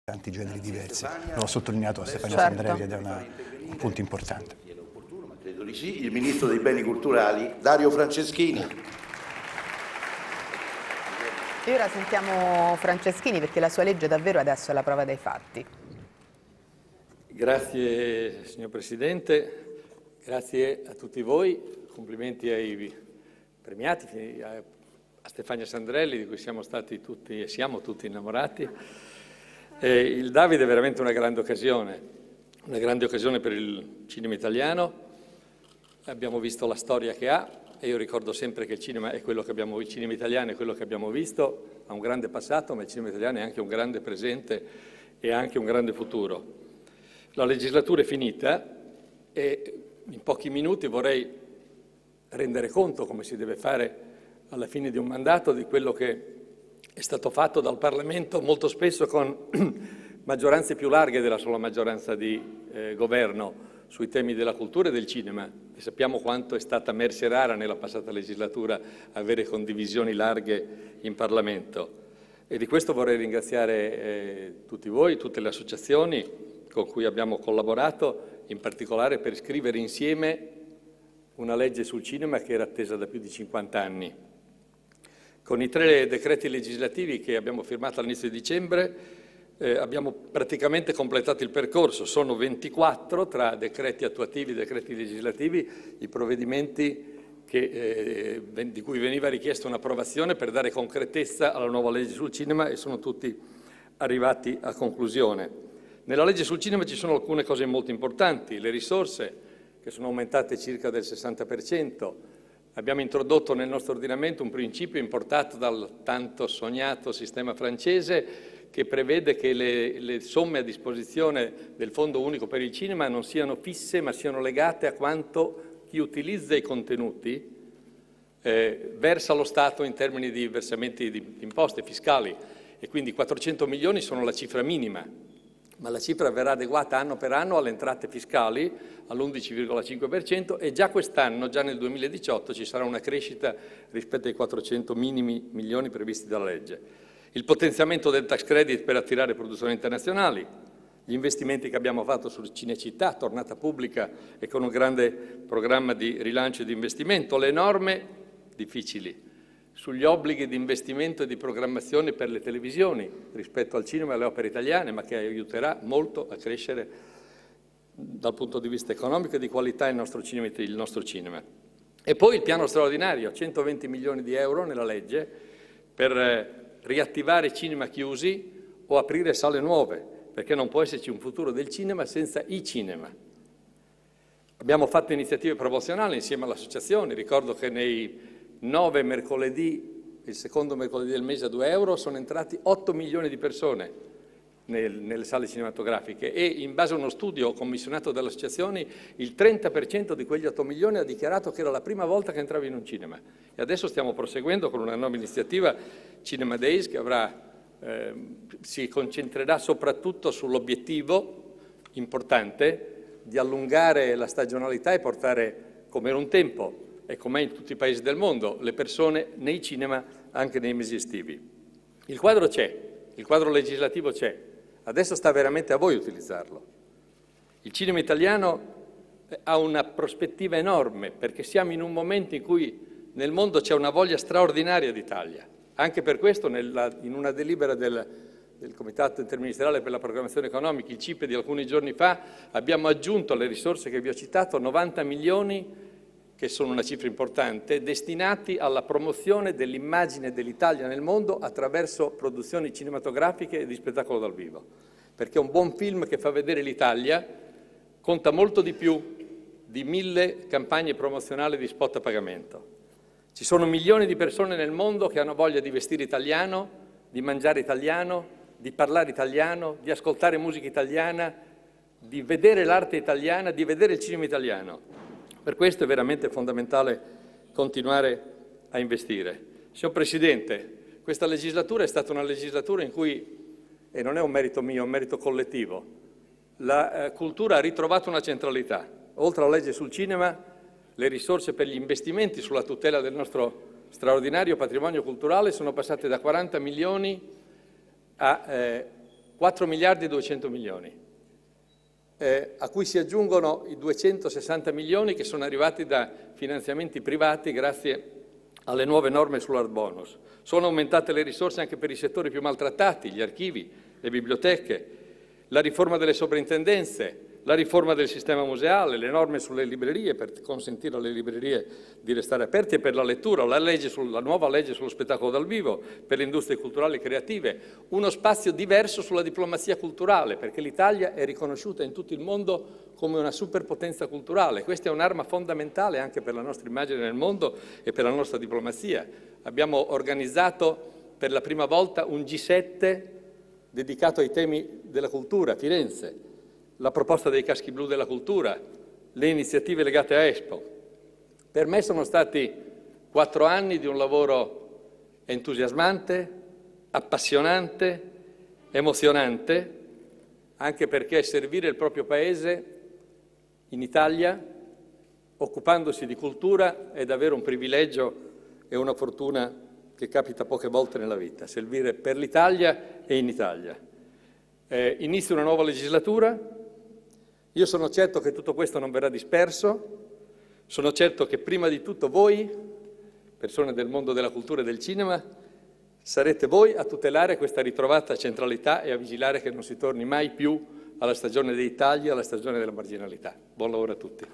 tanti generi diversi. L'ho sottolineato a Stefania Sandrelli ed è un punto importante. Credo di sì. Il Ministro dei Beni Culturali, Dario Franceschini. E ora sentiamo Franceschini, perché la sua legge davvero adesso è la prova dei fatti. Grazie signor Presidente, grazie a tutti voi, complimenti ai premiati, a Stefania Sandrelli, di cui siamo stati tutti e siamo tutti innamorati. Il Davide è veramente una grande occasione per il cinema italiano. Abbiamo visto la storia che ha e io ricordo sempre che il cinema italiano è quello che abbiamo visto, ha un grande passato, ma il cinema italiano è anche un grande presente e anche un grande futuro. La legislatura è finita e in pochi minuti vorrei rendere conto, come si deve fare alla fine di un mandato, di quello che è stato fatto dal Parlamento, molto spesso con maggioranze più larghe della sola maggioranza di governo sui temi della cultura e del cinema. E sappiamo quanto è stata merce rara nella passata legislatura avere condivisioni larghe in Parlamento. E di questo vorrei ringraziare tutti voi, tutte le associazioni con cui abbiamo collaborato, in particolare per scrivere insieme una legge sul cinema che era attesa da più di 50 anni. Con i 3 decreti legislativi che abbiamo firmato all'inizio di dicembre abbiamo praticamente completato il percorso. Sono 24 tra decreti attuativi e decreti legislativi i provvedimenti di cui veniva richiesta un'approvazione per dare concretezza alla nuova legge sul cinema e sono tutti arrivati a conclusione. Nella legge sul cinema ci sono alcune cose molto importanti, le risorse che sono aumentate circa del 60%. Abbiamo introdotto nel nostro ordinamento un principio importato dal tanto sognato sistema francese che prevede che le somme a disposizione del Fondo Unico per il Cinema non siano fisse ma siano legate a quanto chi utilizza i contenuti versa allo Stato in termini di versamenti di imposte fiscali e quindi 400 milioni sono la cifra minima, ma la cifra verrà adeguata anno per anno alle entrate fiscali all'11,5% e già quest'anno, già nel 2018, ci sarà una crescita rispetto ai 400 minimi milioni previsti dalla legge. Il potenziamento del tax credit per attirare produzioni internazionali, gli investimenti che abbiamo fatto su Cinecittà, tornata pubblica e con un grande programma di rilancio e di investimento, le norme difficili sugli obblighi di investimento e di programmazione per le televisioni rispetto al cinema e alle opere italiane, ma che aiuterà molto a crescere dal punto di vista economico e di qualità il nostro cinema. E poi il piano straordinario, 120 milioni di euro nella legge per riattivare cinema chiusi o aprire sale nuove, perché non può esserci un futuro del cinema senza i cinema. Abbiamo fatto iniziative promozionali insieme alle associazioni, ricordo che nei 9 mercoledì, il secondo mercoledì del mese a 2 euro, sono entrati 8 milioni di persone nelle sale cinematografiche e in base a uno studio commissionato dalle associazioni il 30% di quegli 8 milioni ha dichiarato che era la prima volta che entrava in un cinema. E adesso stiamo proseguendo con una nuova iniziativa, Cinema Days, che si concentrerà soprattutto sull'obiettivo importante di allungare la stagionalità e portare, come era un tempo, e com'è in tutti i paesi del mondo, le persone nei cinema anche nei mesi estivi. Il quadro c'è, il quadro legislativo c'è, adesso sta veramente a voi utilizzarlo. Il cinema italiano ha una prospettiva enorme perché siamo in un momento in cui nel mondo c'è una voglia straordinaria d'Italia. Anche per questo in una delibera del Comitato Interministeriale per la Programmazione Economica, il CIPE di alcuni giorni fa, abbiamo aggiunto alle risorse che vi ho citato 90 milioni che sono una cifra importante, destinati alla promozione dell'immagine dell'Italia nel mondo attraverso produzioni cinematografiche e di spettacolo dal vivo. Perché un buon film che fa vedere l'Italia conta molto di più di 1000 campagne promozionali di spot a pagamento. Ci sono milioni di persone nel mondo che hanno voglia di vestire italiano, di mangiare italiano, di parlare italiano, di ascoltare musica italiana, di vedere l'arte italiana, di vedere il cinema italiano. Per questo è veramente fondamentale continuare a investire. Signor Presidente, questa legislatura è stata una legislatura in cui, e non è un merito mio, è un merito collettivo, la cultura ha ritrovato una centralità. Oltre alla legge sul cinema, le risorse per gli investimenti sulla tutela del nostro straordinario patrimonio culturale sono passate da 40 milioni a 4 miliardi e 200 milioni, a cui si aggiungono i 260 milioni che sono arrivati da finanziamenti privati grazie alle nuove norme sull'art bonus. Sono aumentate le risorse anche per i settori più maltrattati, gli archivi, le biblioteche, la riforma delle soprintendenze, la riforma del sistema museale, le norme sulle librerie per consentire alle librerie di restare aperte e per la lettura, la nuova legge sullo spettacolo dal vivo, per le industrie culturali e creative, uno spazio diverso sulla diplomazia culturale, perché l'Italia è riconosciuta in tutto il mondo come una superpotenza culturale. Questa è un'arma fondamentale anche per la nostra immagine nel mondo e per la nostra diplomazia. Abbiamo organizzato per la prima volta un G7 dedicato ai temi della cultura a Firenze, la proposta dei caschi blu della cultura, le iniziative legate a Expo. Per me sono stati 4 anni di un lavoro entusiasmante, appassionante, emozionante, anche perché servire il proprio Paese in Italia, occupandosi di cultura, è davvero un privilegio e una fortuna che capita poche volte nella vita, servire per l'Italia e in Italia. Inizia una nuova legislatura. Io sono certo che tutto questo non verrà disperso, sono certo che prima di tutto voi, persone del mondo della cultura e del cinema, sarete voi a tutelare questa ritrovata centralità e a vigilare che non si torni mai più alla stagione dei tagli, alla stagione della marginalità. Buon lavoro a tutti.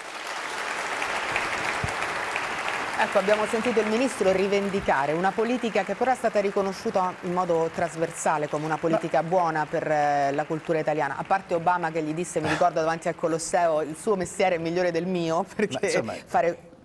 Ecco, abbiamo sentito il Ministro rivendicare una politica che però è stata riconosciuta in modo trasversale come una politica buona per la cultura italiana, a parte Obama che gli disse, mi ricordo davanti al Colosseo, il suo mestiere è migliore del mio, perché fare